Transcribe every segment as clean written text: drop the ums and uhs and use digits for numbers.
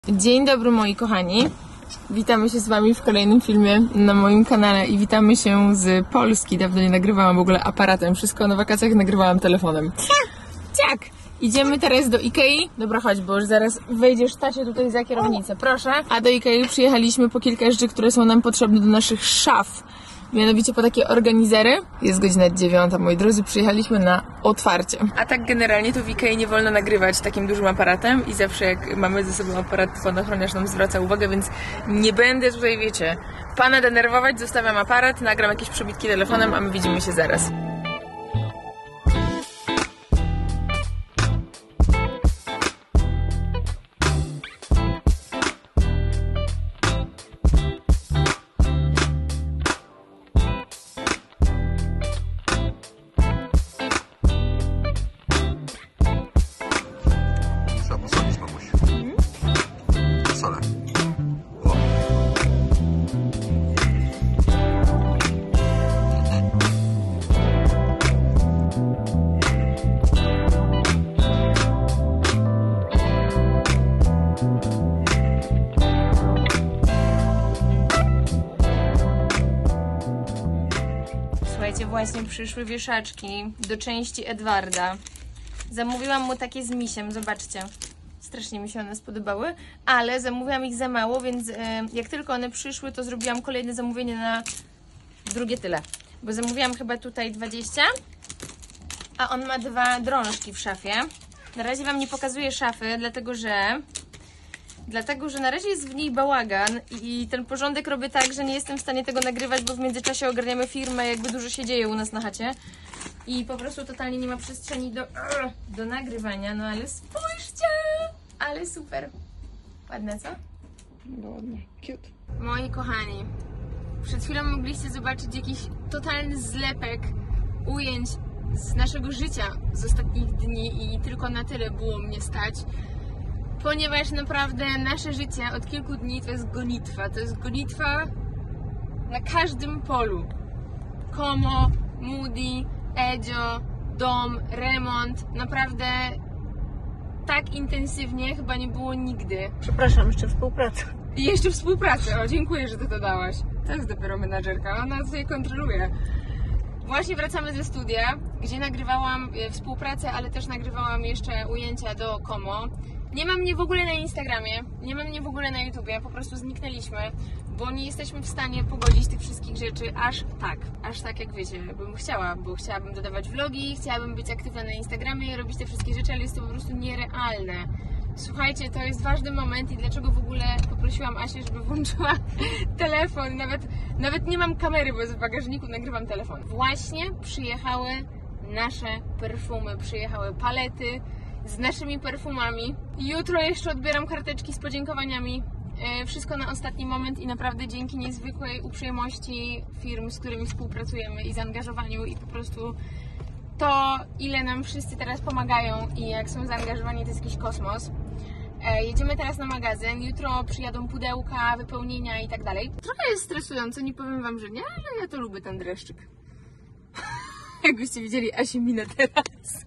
Dzień dobry moi kochani, witamy się z wami w kolejnym filmie na moim kanale i witamy się z Polski. Dawno nie nagrywałam w ogóle aparatem, wszystko na wakacjach nagrywałam telefonem. Tak! Idziemy teraz do Ikei. Dobra, chodź, bo już zaraz wejdziesz tacie tutaj za kierownicę, proszę. A do Ikei przyjechaliśmy po kilka rzeczy, które są nam potrzebne do naszych szaf. Mianowicie po takie organizery. Jest godzina 9, moi drodzy, przyjechaliśmy na otwarcie. A tak generalnie to w Ikei nie wolno nagrywać takim dużym aparatem i zawsze jak mamy ze sobą aparat, fonochroniarz nam zwraca uwagę, więc nie będę tutaj, wiecie, pana denerwować, zostawiam aparat, nagram jakieś przebitki telefonem, a my widzimy się zaraz. Słuchajcie, właśnie przyszły wieszaczki do części Edwarda. Zamówiłam mu takie z misiem, zobaczcie. Strasznie mi się one spodobały, ale zamówiłam ich za mało, więc jak tylko one przyszły, to zrobiłam kolejne zamówienie na drugie tyle. Bo zamówiłam chyba tutaj 20, a on ma 2 drążki w szafie. Na razie wam nie pokazuję szafy, dlatego że na razie jest w niej bałagan i ten porządek robię tak, że nie jestem w stanie tego nagrywać, bo w międzyczasie ogarniamy firmę, jakby dużo się dzieje u nas na chacie i po prostu totalnie nie ma przestrzeni do nagrywania, no ale spójrzcie, ale super, ładne co? Ładnie, cute. Moi kochani, przed chwilą mogliście zobaczyć jakiś totalny zlepek ujęć z naszego życia z ostatnich dni i tylko na tyle było mnie stać. Ponieważ naprawdę nasze życie od kilku dni to jest gonitwa. To jest gonitwa na każdym polu. Komo, Moody, Edzio, dom, remont. Naprawdę tak intensywnie chyba nie było nigdy. Przepraszam, jeszcze współpraca. I jeszcze współpracę. O, dziękuję, że to dodałaś. To jest dopiero menadżerka. Ona sobie kontroluje. Właśnie wracamy ze studia, gdzie nagrywałam współpracę, ale też nagrywałam jeszcze ujęcia do Komo. Nie ma mnie w ogóle na Instagramie, nie ma mnie w ogóle na YouTubie, po prostu zniknęliśmy, bo nie jesteśmy w stanie pogodzić tych wszystkich rzeczy aż tak jak wiecie, bym chciała, bo chciałabym dodawać vlogi, chciałabym być aktywna na Instagramie, robić te wszystkie rzeczy, ale jest to po prostu nierealne. Słuchajcie, to jest ważny moment i dlaczego w ogóle poprosiłam Asię, żeby włączyła telefon, nawet nie mam kamery, bo w bagażniku nagrywam telefon. Właśnie przyjechały nasze perfumy, przyjechały palety z naszymi perfumami. Jutro jeszcze odbieram karteczki z podziękowaniami. Wszystko na ostatni moment i naprawdę dzięki niezwykłej uprzejmości firm, z którymi współpracujemy i zaangażowaniu i po prostu to, ile nam wszyscy teraz pomagają i jak są zaangażowani, to jest jakiś kosmos. Jedziemy teraz na magazyn, jutro przyjadą pudełka, wypełnienia i tak dalej. Trochę jest stresujące, nie powiem wam, że nie, ale ja to lubię ten dreszczyk. Jakbyście widzieli Asi minę teraz.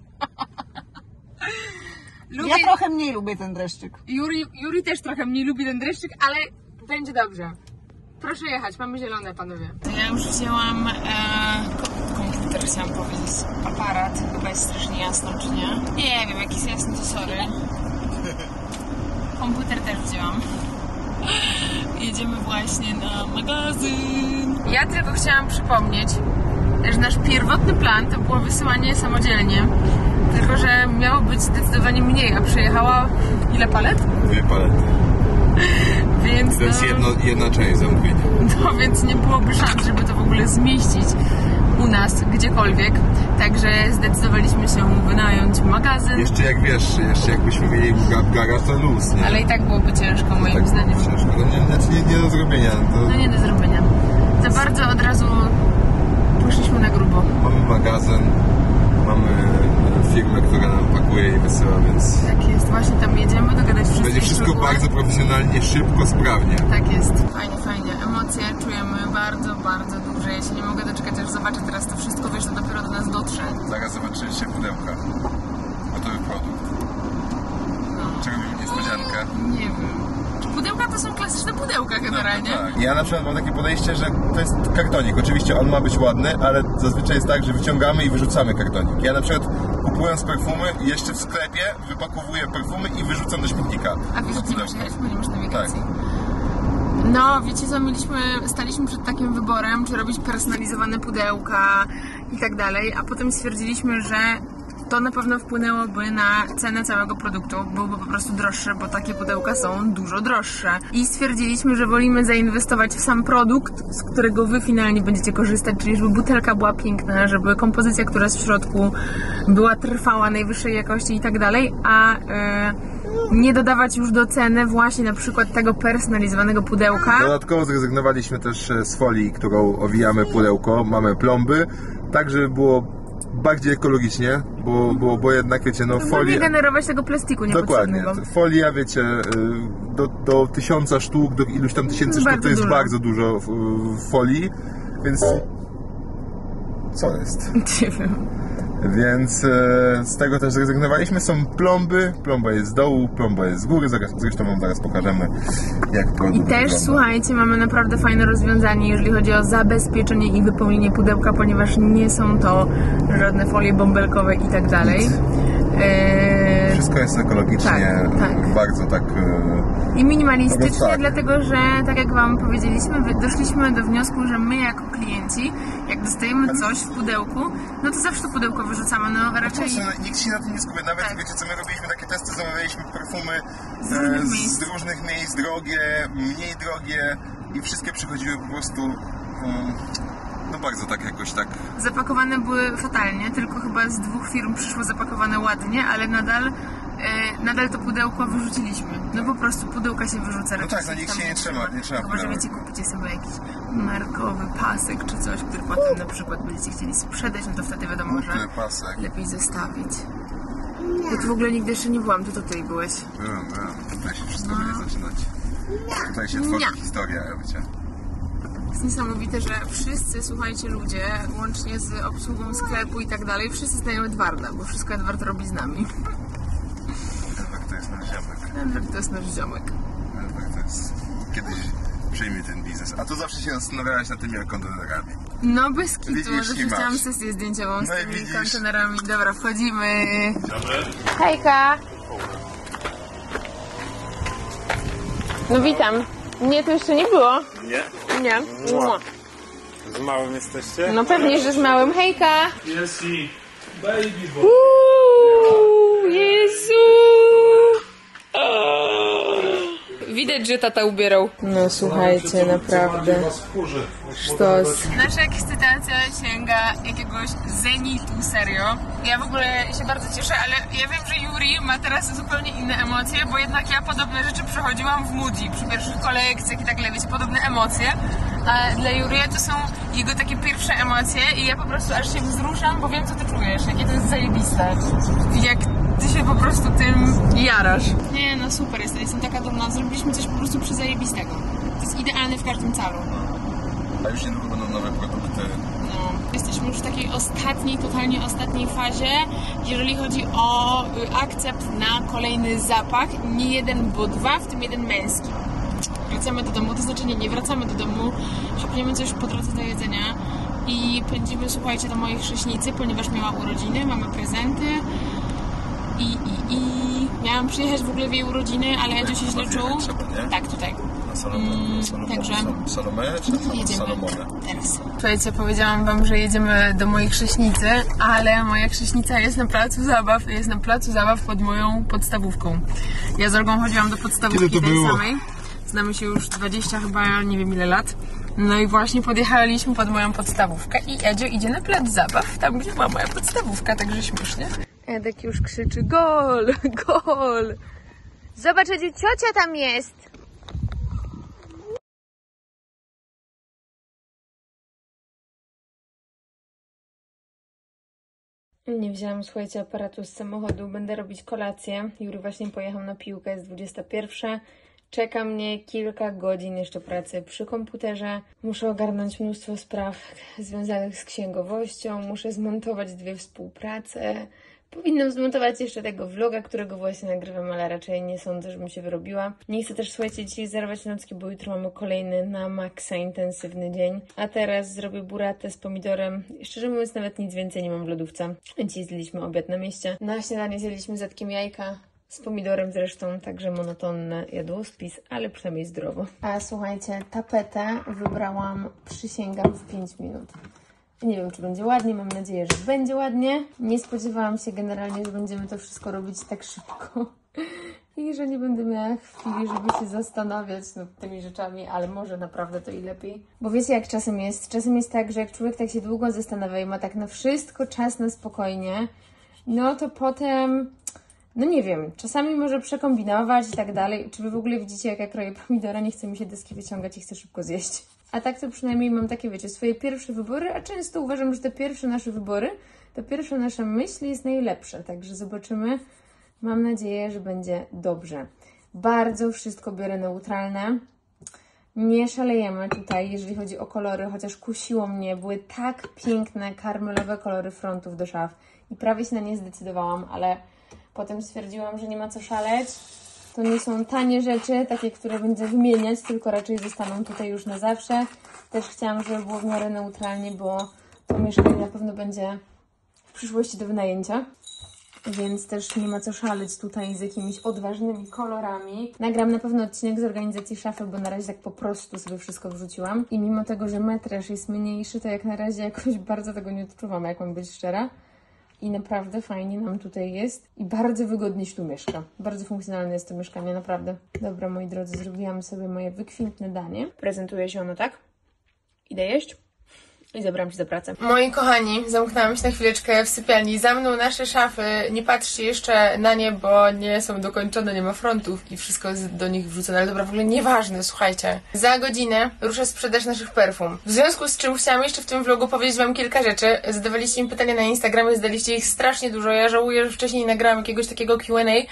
Ja trochę mniej lubię ten dreszczyk. Juri też trochę mniej lubi ten dreszczyk, ale będzie dobrze. Proszę jechać, mamy zielone, panowie. To ja już wzięłam komputer, chciałam powiedzieć, aparat. Chyba jest strasznie jasno, czy nie? Nie wiem, jak jest jasno, to sorry. Komputer też wzięłam. Jedziemy właśnie na magazyn. Ja tylko chciałam przypomnieć, że nasz pierwotny plan to było wysyłanie samodzielnie. Tylko że miało być zdecydowanie mniej, a przyjechała ile palet? 2 palety. Więc to jest jedna część zamówienia. No więc nie byłoby szans, żeby to w ogóle zmieścić u nas gdziekolwiek. Także zdecydowaliśmy się wynająć magazyn. Jeszcze jak wiesz, jakbyśmy mieli garaż, to luz, nie? Ale i tak byłoby ciężko moim tak zdaniem. Ciężko. No nie do zrobienia. No nie do zrobienia. Za bardzo od razu poszliśmy na grubo. Mamy magazyn, mamy firmę, która nam pakuje i wysyła, więc... Tak jest, właśnie tam jedziemy, dogadać wszystkie będzie wszystko szczegóły. bardzo profesjonalnie, szybko, sprawnie. Tak jest. Fajnie, fajnie. Emocje czujemy bardzo, bardzo duże. Ja się nie mogę doczekać, aż zobaczę teraz to wszystko, wiesz, to dopiero do nas dotrze. Zaraz zobaczycie pudełka. Gotowy produkt. No. Czego robimy niespodziankę? Nie wiem. generalnie. Tak. Ja na przykład mam takie podejście, że to jest kartonik. Oczywiście on ma być ładny, ale zazwyczaj jest tak, że wyciągamy i wyrzucamy kartonik. Ja na przykład kupując perfumy, jeszcze w sklepie wypakowuję perfumy i wyrzucam do śmietnika. A wiesz, gdzie masz jechać, bo nie masz nawigacji. Tak. No, wiecie co, staliśmy przed takim wyborem, czy robić personalizowane pudełka i tak dalej, a potem stwierdziliśmy, że to na pewno wpłynęłoby na cenę całego produktu, byłby po prostu droższy, bo takie pudełka są dużo droższe. I stwierdziliśmy, że wolimy zainwestować w sam produkt, z którego wy finalnie będziecie korzystać, czyli żeby butelka była piękna, żeby kompozycja, która jest w środku, była trwała, najwyższej jakości i tak dalej, a nie dodawać już do ceny właśnie na przykład tego personalizowanego pudełka. Dodatkowo zrezygnowaliśmy też z folii, którą owijamy pudełko, mamy plomby, tak żeby było bardziej ekologicznie, bo jednak wiecie, no folia... nie generować tego plastiku niepotrzebnego. Dokładnie. Folia, wiecie, do 1000 sztuk, do iluś tam tysięcy sztuk to jest bardzo dużo folii, więc... Co jest? Nie wiem. Więc z tego też zrezygnowaliśmy. Są plomby, plomba jest z dołu, plomba jest z góry, zresztą wam zaraz pokażemy, jak produkt I też wygląda. Słuchajcie, mamy naprawdę fajne rozwiązanie, jeżeli chodzi o zabezpieczenie i wypełnienie pudełka, ponieważ nie są to żadne folie bąbelkowe i tak dalej. Wszystko jest ekologicznie, tak. bardzo tak... I minimalistycznie, tak. Dlatego że, tak jak wam powiedzieliśmy, doszliśmy do wniosku, że my jako klienci, jak dostajemy coś w pudełku, no to zawsze to pudełko wyrzucamy, no raczej... Nikt się na tym nie skupia, nawet wiecie co, my robiliśmy takie testy, zamawialiśmy perfumy z różnych miejsc, drogie, mniej drogie i wszystkie przychodziły po prostu... No bardzo tak jakoś tak... Zapakowane były fatalnie, tylko chyba z 2 firm przyszło zapakowane ładnie, ale nadal to pudełko wyrzuciliśmy. No po prostu pudełka się wyrzuca. No tak, no nikt się nie trzyma. Chyba, że wiecie, kupicie sobie jakiś markowy pasek czy coś, który potem na przykład będziecie chcieli sprzedać, no to wtedy wiadomo, że lepiej zostawić. Ja tu w ogóle nigdy jeszcze nie byłam, to tutaj byłeś. Byłem. Tutaj się wszystko będzie zaczynać. Tutaj się tworzy historia, wiecie. Jest niesamowite, że wszyscy, słuchajcie, ludzie, łącznie z obsługą sklepu i tak dalej, wszyscy znają Edwarda, bo wszystko Edward robi z nami. Edward to jest nasz ziomek. Edward to jest nasz ziomek. Edward to jest... Kiedyś przyjmie ten biznes. A tu zawsze się zastanawiałaś nad tymi kontenerami. No bez kitu, Widzisz, że chciałam sesję zdjęciową z no tymi widzisz. kontenerami. Dobra, wchodzimy. Hejka! No witam. Nie, to jeszcze nie było. Nie? Nie. Mua. Z małym jesteście? No pewnie, że z małym. Hejka! Jest i baby boy. Jezu! Widać, że tata ubierał. No słuchajcie, naprawdę. Sztos. Nasza ekscytacja sięga jakiegoś zenitu, serio. Ja w ogóle się bardzo cieszę, ale ja wiem, że Yuri ma teraz zupełnie inne emocje, bo jednak ja podobne rzeczy przechodziłam w Moody przy pierwszych kolekcjach i tak dalej, wiecie, podobne emocje. A dla Yuri'a to są jego takie pierwsze emocje i ja po prostu aż się wzruszam, bo wiem, co ty czujesz, jakie to jest zajebiste. Jak ty się po prostu tym jarasz. Nie, no super, jestem taka dumna. Zrobiliśmy coś po prostu przezajebistego. To jest idealne w każdym calu. A już niedługo będą nowe produkty. No, jesteśmy już w takiej totalnie ostatniej fazie, jeżeli chodzi o akcept na kolejny zapach. Nie jeden, bo 2, w tym jeden męski. Wracamy do domu, to znaczy nie wracamy do domu, szykujemy coś po drodze do jedzenia i pędzimy, słuchajcie, do mojej chrześnicy, ponieważ miała urodziny, mamy prezenty i miałam przyjechać w ogóle w jej urodziny, ale Edzio się źle czuł. Tak, tutaj. Także jedziemy teraz. Słuchajcie, powiedziałam wam, że jedziemy do mojej chrześnicy, ale moja chrześnica jest na placu zabaw pod moją podstawówką. Ja z Olgą chodziłam do podstawówki tej samej. Znamy się już 20 chyba, nie wiem ile lat. No i właśnie podjechaliśmy pod moją podstawówkę i Edzio idzie na plac zabaw, tam gdzie była moja podstawówka, także śmiesznie. Edek już krzyczy gol, gol. Zobacz, Edziu, ciocia tam jest. Nie wzięłam, słuchajcie, aparatu z samochodu. Będę robić kolację. Juri właśnie pojechał na piłkę, jest 21. Czeka mnie kilka godzin jeszcze pracy przy komputerze. Muszę ogarnąć mnóstwo spraw związanych z księgowością. Muszę zmontować 2 współprace, Powinnam zmontować jeszcze tego vloga, którego właśnie nagrywam, ale raczej nie sądzę, żebym się wyrobiła. Nie chcę też, słuchajcie, dzisiaj zerwać nocki, bo jutro mamy kolejny na maksa intensywny dzień. A teraz zrobię buratę z pomidorem. Szczerze mówiąc, nawet nic więcej nie mam w lodówce. Dzisiaj zjedliśmy obiad na mieście. Na śniadanie zjedliśmy z Edkiem jajka. Z pomidorem zresztą, także monotonny jadłospis, ale przynajmniej zdrowo. A słuchajcie, tapetę wybrałam, przysięgam, w 5 minut. Nie wiem, czy będzie ładnie, mam nadzieję, że będzie ładnie. Nie spodziewałam się generalnie, że będziemy to wszystko robić tak szybko. I że nie będę miała chwili, żeby się zastanawiać nad tymi rzeczami, ale może naprawdę to i lepiej. Bo wiecie, jak czasem jest? Czasem jest tak, że jak człowiek tak się długo zastanawia i ma tak na wszystko czas na spokojnie, no to potem... No nie wiem, czasami może przekombinować i tak dalej. Czy wy w ogóle widzicie, jak ja kroję pomidora? Nie chce mi się deski wyciągać i chcę szybko zjeść. A tak to przynajmniej mam takie, wiecie, swoje pierwsze wybory, a często uważam, że te pierwsze nasze wybory, to pierwsza nasza myśl jest najlepsza. Także zobaczymy. Mam nadzieję, że będzie dobrze. Bardzo wszystko biorę neutralne. Nie szalejemy tutaj, jeżeli chodzi o kolory, chociaż kusiło mnie. Były tak piękne, karmelowe kolory frontów do szaf. I prawie się na nie zdecydowałam, ale... Potem stwierdziłam, że nie ma co szaleć. To nie są tanie rzeczy, takie, które będę wymieniać, tylko raczej zostaną tutaj już na zawsze. Też chciałam, żeby było w miarę neutralnie, bo to mieszkanie na pewno będzie w przyszłości do wynajęcia. Więc też nie ma co szaleć tutaj z jakimiś odważnymi kolorami. Nagram na pewno odcinek z organizacji szafy, bo na razie tak po prostu sobie wszystko wrzuciłam. I mimo tego, że metraż jest mniejszy, to jak na razie jakoś bardzo tego nie odczuwam, jak mam być szczera. I naprawdę fajnie nam tutaj jest i bardzo wygodnie się tu mieszka. Bardzo funkcjonalne jest to mieszkanie, naprawdę. Dobra, moi drodzy, zrobiłam sobie moje wykwintne danie. Prezentuje się ono tak. Idę jeść i zabrałam się za pracę. Moi kochani, zamknęłam się na chwileczkę w sypialni. Za mną nasze szafy. Nie patrzcie jeszcze na nie, bo nie są dokończone, nie ma frontów i wszystko jest do nich wrzucone. Ale dobra, w ogóle nieważne, słuchajcie. Za godzinę ruszę sprzedaż naszych perfum. W związku z czym chciałam jeszcze w tym vlogu powiedzieć wam kilka rzeczy. Zadawaliście mi pytania na Instagramie, zadaliście ich strasznie dużo. Ja żałuję, że wcześniej nie nagrałam jakiegoś takiego Q&A.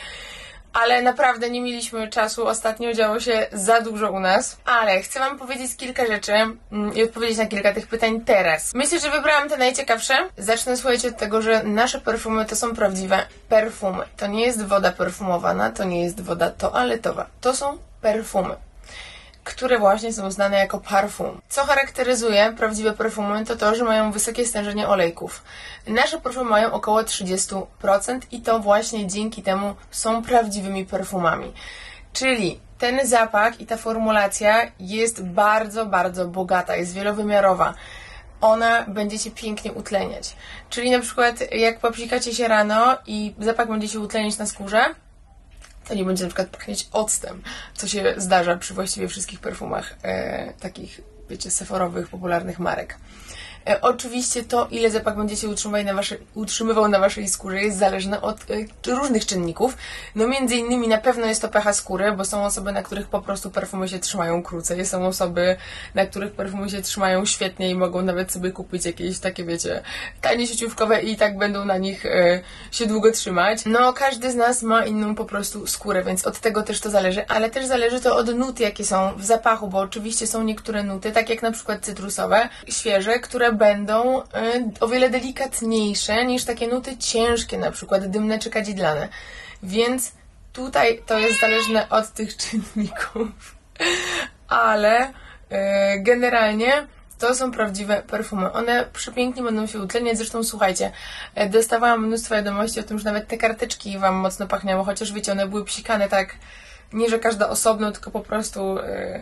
Ale naprawdę nie mieliśmy czasu, ostatnio działo się za dużo u nas. Ale chcę wam powiedzieć kilka rzeczy i odpowiedzieć na kilka tych pytań teraz. Myślę, że wybrałam te najciekawsze. Zacznę, słuchajcie, od tego, że nasze perfumy to są prawdziwe perfumy. To nie jest woda perfumowana, to nie jest woda toaletowa. To są perfumy, które właśnie są znane jako parfum. Co charakteryzuje prawdziwe perfumy, to to, że mają wysokie stężenie olejków. Nasze perfumy mają około 30% i to właśnie dzięki temu są prawdziwymi perfumami. Czyli ten zapach i ta formulacja jest bardzo, bardzo bogata, jest wielowymiarowa. Ona będzie się pięknie utleniać. Czyli na przykład jak popsikacie się rano i zapach będzie się utleniać na skórze, to nie będzie na przykład pachnieć octem, co się zdarza przy właściwie wszystkich perfumach takich, wiecie, sephorowych, popularnych marek. Oczywiście to, ile zapach będzie się utrzymywał na waszej skórze, jest zależne od różnych czynników. No między innymi na pewno jest to pH skóry, bo są osoby, na których po prostu perfumy się trzymają krócej. Są osoby, na których perfumy się trzymają świetnie i mogą nawet sobie kupić jakieś takie, wiecie, tanie sieciówkowe i tak będą na nich się długo trzymać. No każdy z nas ma inną po prostu skórę, więc od tego też to zależy, ale też zależy to od nut, jakie są w zapachu, bo oczywiście są niektóre nuty, tak jak na przykład cytrusowe, świeże, które będą o wiele delikatniejsze niż takie nuty ciężkie, na przykład dymne czy kadzidlane. Więc tutaj to jest zależne od tych czynników. Ale generalnie to są prawdziwe perfumy. One przepięknie będą się utleniać. Zresztą słuchajcie, dostawałam mnóstwo wiadomości o tym, że nawet te karteczki wam mocno pachniały, chociaż wiecie, one były psikane tak, nie że każda osobno, tylko po prostu...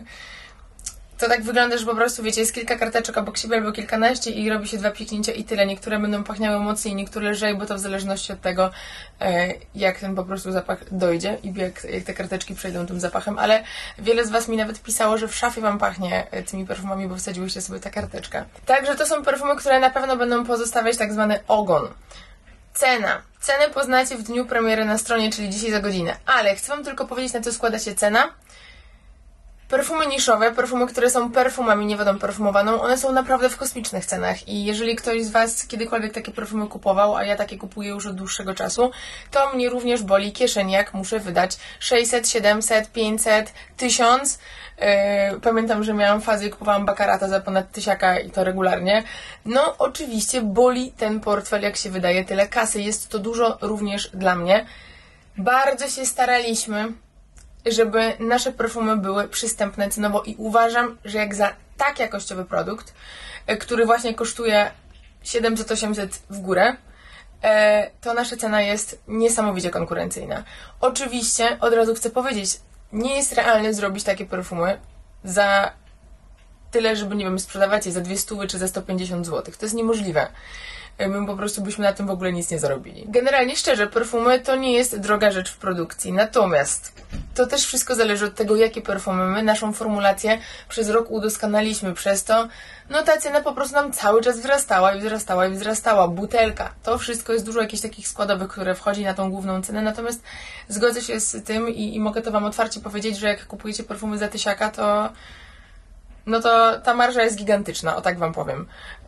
To tak wygląda, że po prostu, wiecie, jest kilka karteczek obok siebie albo kilkanaście i robi się 2 piknięcia i tyle. Niektóre będą pachniały mocniej, niektóre lżej, bo to w zależności od tego, jak ten po prostu zapach dojdzie i jak te karteczki przejdą tym zapachem, ale wiele z was mi nawet pisało, że w szafie wam pachnie tymi perfumami, bo wsadziłyście sobie tę karteczkę. Także to są perfumy, które na pewno będą pozostawiać tak zwany ogon. Cena. Cenę poznacie w dniu premiery na stronie, czyli dzisiaj za godzinę. Ale chcę wam tylko powiedzieć, na co składa się cena. Perfumy niszowe, perfumy, które są perfumami, nie wodą perfumowaną, one są naprawdę w kosmicznych cenach i jeżeli ktoś z Was kiedykolwiek takie perfumy kupował, a ja takie kupuję już od dłuższego czasu, to mnie również boli kieszeń, jak muszę wydać 600, 700, 500, 1000. Pamiętam, że miałam fazę i kupowałam Baccarata za ponad 1000 i to regularnie. No oczywiście boli ten portfel, jak się wydaje tyle kasy, jest to dużo również dla mnie. Bardzo się staraliśmy, żeby nasze perfumy były przystępne cenowo i uważam, że jak za tak jakościowy produkt, który właśnie kosztuje 700-800 w górę, to nasza cena jest niesamowicie konkurencyjna. Oczywiście, od razu chcę powiedzieć, nie jest realne zrobić takie perfumy za tyle, żeby, nie wiem, sprzedawać je za 200 czy za 150 zł. To jest niemożliwe. My po prostu byśmy na tym w ogóle nic nie zarobili. Generalnie szczerze, perfumy to nie jest droga rzecz w produkcji, natomiast to też wszystko zależy od tego, jakie perfumy my, naszą formulację przez rok udoskonaliśmy. Przez to, no ta cena po prostu nam cały czas wzrastała i wzrastała i wzrastała. Butelka, to wszystko jest dużo jakichś takich składowych, które wchodzi na tą główną cenę, natomiast zgodzę się z tym i mogę to Wam otwarcie powiedzieć, że jak kupujecie perfumy za 1000, to no to ta marża jest gigantyczna, o tak Wam powiem.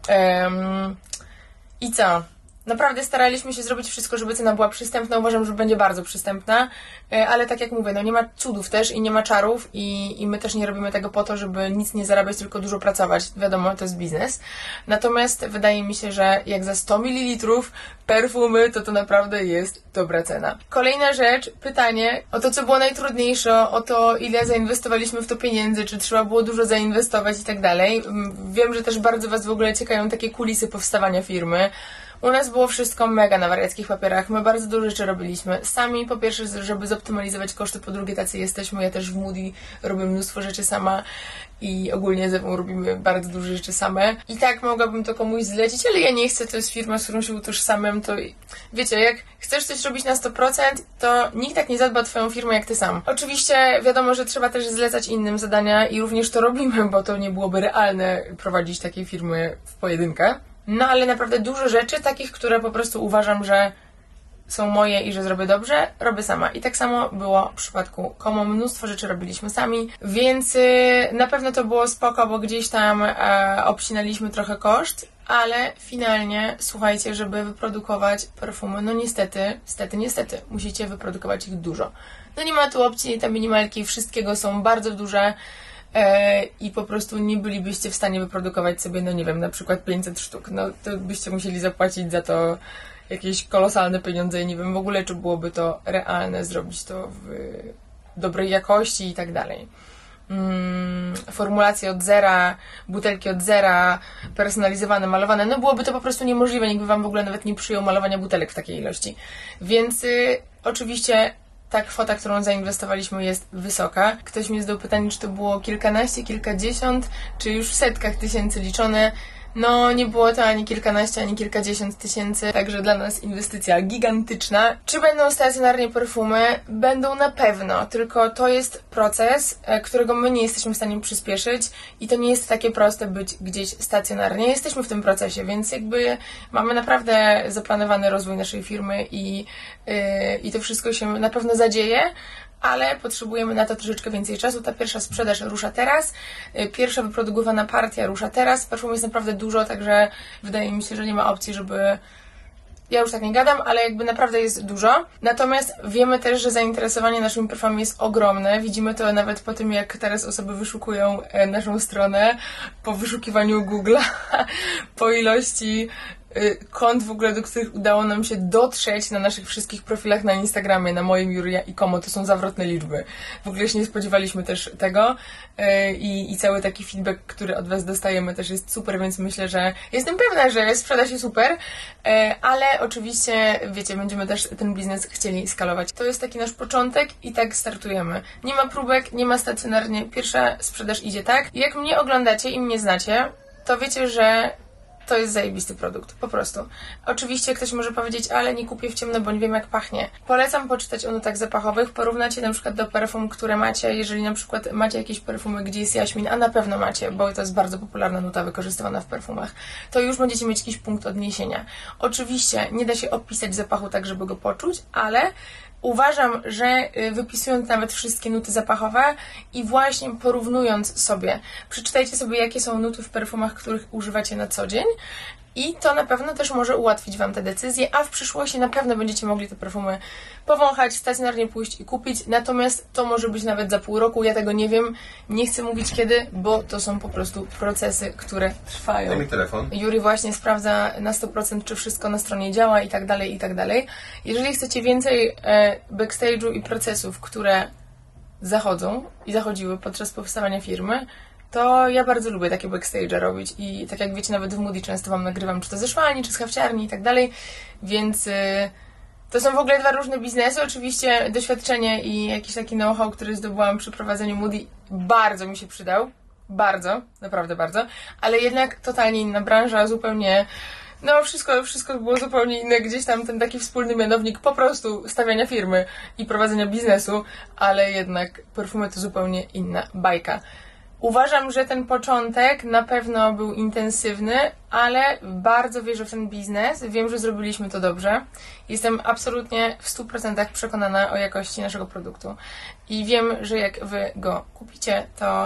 I co? Naprawdę staraliśmy się zrobić wszystko, żeby cena była przystępna. Uważam, że będzie bardzo przystępna, ale tak jak mówię, no nie ma cudów też i nie ma czarów i my też nie robimy tego po to, żeby nic nie zarabiać, tylko dużo pracować. Wiadomo, to jest biznes. Natomiast wydaje mi się, że jak za 100 ml perfumy, to naprawdę jest dobra cena. Kolejna rzecz, pytanie o to, co było najtrudniejsze, o to, ile zainwestowaliśmy w to pieniędzy, czy trzeba było dużo zainwestować i tak dalej. Wiem, że też bardzo Was w ogóle ciekawią takie kulisy powstawania firmy. U nas było wszystko mega na wariackich papierach. My bardzo dużo rzeczy robiliśmy. Sami, po pierwsze, żeby zoptymalizować koszty, po drugie, tacy jesteśmy. Ja też w Moody robię mnóstwo rzeczy sama i ogólnie ze mną robimy bardzo dużo rzeczy same. I tak mogłabym to komuś zlecić, ale ja nie chcę. To jest firma, z którą się utożsamiam. To wiecie, jak chcesz coś robić na 100%, to nikt tak nie zadba o Twoją firmę jak Ty sam. Oczywiście wiadomo, że trzeba też zlecać innym zadania i również to robimy, bo to nie byłoby realne prowadzić takiej firmy w pojedynkę. No ale naprawdę dużo rzeczy, takich, które po prostu uważam, że są moje i że zrobię dobrze, robię sama. I tak samo było w przypadku Como. Mnóstwo rzeczy robiliśmy sami, więc na pewno to było spoko, bo gdzieś tam obcinaliśmy trochę koszt, ale finalnie, słuchajcie, żeby wyprodukować perfumy, no niestety, musicie wyprodukować ich dużo. No nie ma tu opcji, te minimalki wszystkiego są bardzo duże, i po prostu nie bylibyście w stanie wyprodukować sobie, no nie wiem, na przykład 500 sztuk. No to byście musieli zapłacić za to jakieś kolosalne pieniądze i nie wiem w ogóle, czy byłoby to realne zrobić to w dobrej jakości i tak dalej. Formulacje od zera, butelki od zera, personalizowane, malowane, no byłoby to po prostu niemożliwe, nikt by Wam w ogóle nawet nie przyjął malowania butelek w takiej ilości. Więc oczywiście ta kwota, którą zainwestowaliśmy, jest wysoka. Ktoś mnie zadał pytanie, czy to było kilkanaście, kilkadziesiąt, czy już w setkach tysięcy liczone. No, nie było to ani kilkanaście, ani kilkadziesiąt tysięcy, także dla nas inwestycja gigantyczna. Czy będą stacjonarnie perfumy? Będą na pewno, tylko to jest proces, którego my nie jesteśmy w stanie przyspieszyć i to nie jest takie proste być gdzieś stacjonarnie. Jesteśmy w tym procesie, więc jakby mamy naprawdę zaplanowany rozwój naszej firmy i to wszystko się na pewno zadzieje, ale potrzebujemy na to troszeczkę więcej czasu. Ta pierwsza sprzedaż rusza teraz, pierwsza wyprodukowana partia rusza teraz. Perfum jest naprawdę dużo, także wydaje mi się, że nie ma opcji, żeby... Ja już tak nie gadam, ale jakby naprawdę jest dużo. Natomiast wiemy też, że zainteresowanie naszymi perfumami jest ogromne. Widzimy to nawet po tym, jak teraz osoby wyszukują naszą stronę, po wyszukiwaniu Google'a, po ilości kont w ogóle, do których udało nam się dotrzeć na naszych wszystkich profilach na Instagramie, na moim, Julia i Como. To są zawrotne liczby. W ogóle się nie spodziewaliśmy też tego i cały taki feedback, który od Was dostajemy, też jest super, więc myślę, że jestem pewna, że sprzeda się super, ale oczywiście, wiecie, będziemy też ten biznes chcieli skalować. To jest taki nasz początek i tak startujemy. Nie ma próbek, nie ma stacjonarnie. Pierwsza sprzedaż idzie tak. Jak mnie oglądacie i mnie znacie, to wiecie, że to jest zajebisty produkt, po prostu. Oczywiście ktoś może powiedzieć, ale nie kupię w ciemno, bo nie wiem jak pachnie. Polecam poczytać o nutach zapachowych, porównać je na przykład do perfum, które macie. Jeżeli na przykład macie jakieś perfumy, gdzie jest jaśmin, a na pewno macie, bo to jest bardzo popularna nuta wykorzystywana w perfumach, to już będziecie mieć jakiś punkt odniesienia. Oczywiście nie da się opisać zapachu tak, żeby go poczuć, ale Uważam, że wypisując nawet wszystkie nuty zapachowe i właśnie porównując sobie, przeczytajcie sobie, jakie są nuty w perfumach, których używacie na co dzień i to na pewno też może ułatwić Wam te decyzje, a w przyszłości na pewno będziecie mogli te perfumy powąchać, stacjonarnie pójść i kupić, natomiast to może być nawet za pół roku, ja tego nie wiem, nie chcę mówić kiedy, bo to są po prostu procesy, które trwają. Daj mi telefon. Juri właśnie sprawdza na 100%, czy wszystko na stronie działa i tak dalej, i tak dalej. Jeżeli chcecie więcej backstage'u i procesów, które zachodzą i zachodziły podczas powstawania firmy, to ja bardzo lubię takie backstage'e robić i tak jak wiecie, nawet w Moody często Wam nagrywam, czy to ze szwalni, czy z hafciarni i tak dalej, więc to są w ogóle dwa różne biznesy. Oczywiście doświadczenie i jakiś taki know-how, który zdobyłam przy prowadzeniu Moody, bardzo mi się przydał. Bardzo, naprawdę bardzo, ale jednak totalnie inna branża, zupełnie, no wszystko było zupełnie inne, gdzieś tam ten taki wspólny mianownik po prostu stawiania firmy i prowadzenia biznesu, ale jednak perfumy to zupełnie inna bajka. Uważam, że ten początek na pewno był intensywny, ale bardzo wierzę w ten biznes. Wiem, że zrobiliśmy to dobrze. Jestem absolutnie w 100% przekonana o jakości naszego produktu. I wiem, że jak Wy go kupicie, to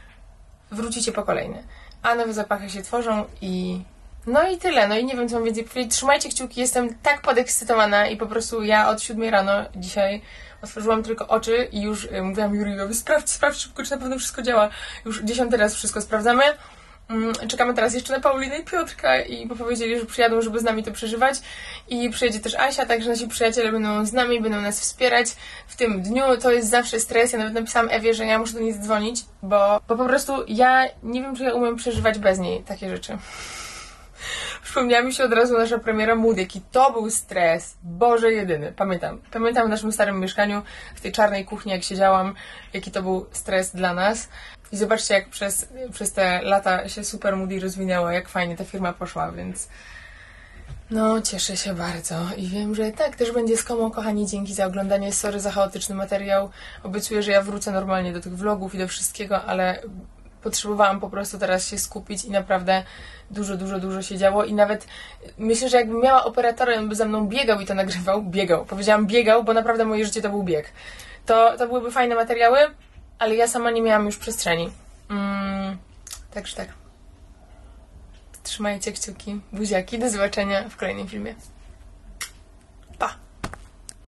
wrócicie po kolejny. A nowe zapachy się tworzą i... No i tyle. No i nie wiem, co mam więcej powiedzieć. Trzymajcie kciuki. Jestem tak podekscytowana i po prostu ja od 7 rano dzisiaj otworzyłam tylko oczy i już mówiłam Juriowi, sprawdź szybko, czy na pewno wszystko działa. Już 10 raz wszystko sprawdzamy. Czekamy teraz jeszcze na Paulinę i Piotrka i powiedzieli, że przyjadą, żeby z nami to przeżywać i przyjedzie też Asia, także nasi przyjaciele będą z nami, będą nas wspierać w tym dniu. To jest zawsze stres. Ja nawet napisałam Ewie, że ja muszę do niej zadzwonić, bo po prostu ja nie wiem, czy ja umiem przeżywać bez niej takie rzeczy. Przypomniała mi się od razu nasza premiera Moody, jaki to był stres. Boże jedyny. Pamiętam w naszym starym mieszkaniu, w tej czarnej kuchni, jak siedziałam, jaki to był stres dla nas. I zobaczcie, jak przez te lata się super Moody rozwinęło, jak fajnie ta firma poszła, więc no, cieszę się bardzo i wiem, że tak też będzie z Komą, kochani, dzięki za oglądanie. Sorry za chaotyczny materiał. Obiecuję, że ja wrócę normalnie do tych vlogów i do wszystkiego, ale potrzebowałam po prostu teraz się skupić i naprawdę dużo się działo i nawet myślę, że jakbym miała operatora, on by za mną biegał i to nagrywał. Powiedziałam biegał, bo naprawdę moje życie to był bieg. To byłyby fajne materiały, ale ja sama nie miałam już przestrzeni. Także tak. Trzymajcie kciuki, buziaki, do zobaczenia w kolejnym filmie.